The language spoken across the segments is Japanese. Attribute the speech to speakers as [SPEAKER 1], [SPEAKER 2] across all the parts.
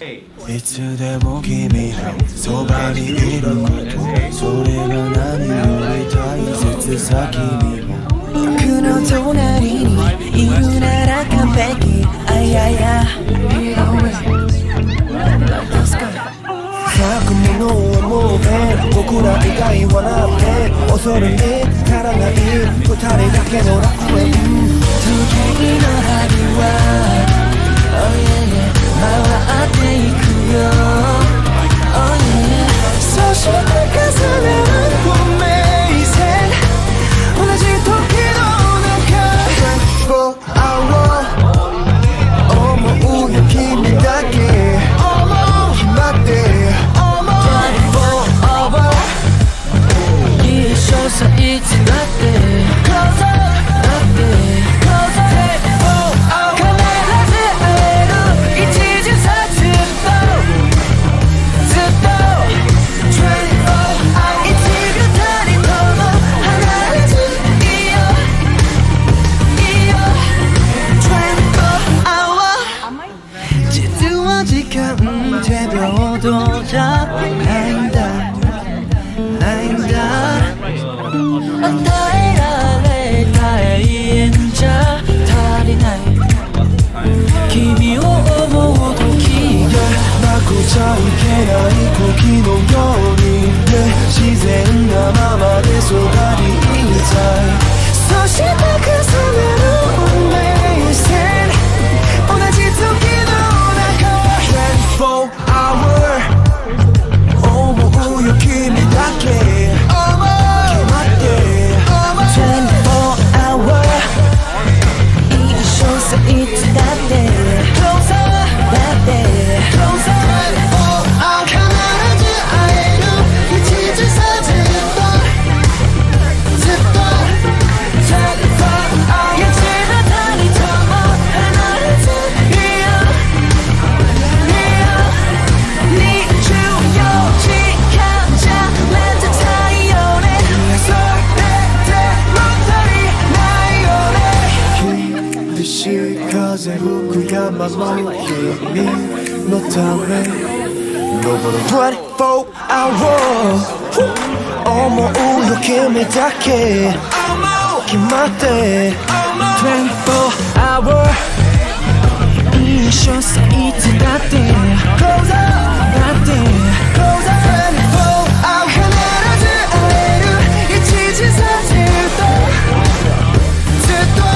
[SPEAKER 1] いつでも君がそばにいること、それが何より大切さ。君も
[SPEAKER 2] 僕の隣にいるなら完璧。あいやいや咲くものはもうね、僕ら以外はなくて恐れに足らない二人だけの楽園。時計の針はOh yeah yeah 回っていくよ Oh yeah そして重ねる運命線、同じ時の中 24 hour 思うよ君だけ決まって24 hour 一緒さいつだって Closer だって Closer 手平等じゃないんだないんだ与えられた永遠じゃ足りない君を思う時がなくちゃいけない時のように、ね、自然なままで育りたい。そして重ねる運命線、同じ時の中24 hour 思うよ君だけ決まって24 hour 一緒さいつだって Closer だって Closer 必ず会える一時差ずっとずっと24 hour いつまたにとも離れずいよ風吹く山も君のため登る24 hour 思うよ君だけ決まって24 hour 一緒さいつだって Closer だって Closer 24 hour 必ず会える一時差ずっとずっと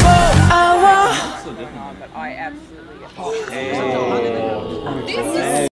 [SPEAKER 3] I absolutely